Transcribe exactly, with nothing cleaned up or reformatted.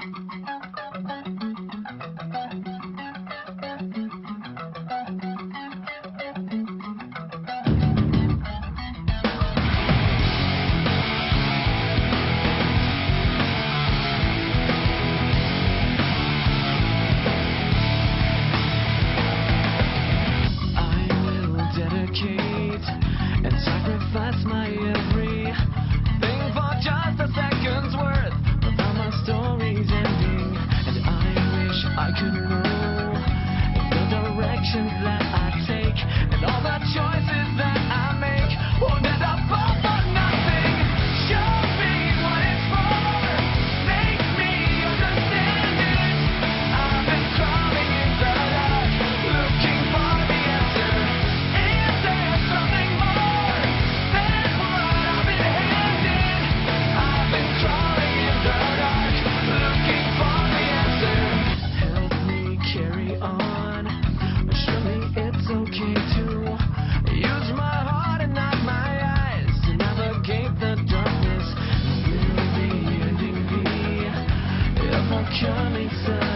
And sacrifice my everything for just a second's worth without my story's ending. And I wish I could know the directions that I take, and all the choices that I make won't end up all for nothing. Show me what it's for, make me understand it. I've been crawling in the dark, looking for the answer. Is there something more than what I've been handed? I've been crawling in the dark, looking for the answer. Help me carry on. Surely it's okay to use my heart and not my eyes to navigate the darkness. Will the ending be if I'm coming to